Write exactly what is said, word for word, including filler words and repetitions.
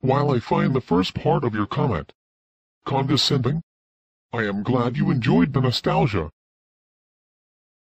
While I find the first part of your comment condescending, I am glad you enjoyed the nostalgia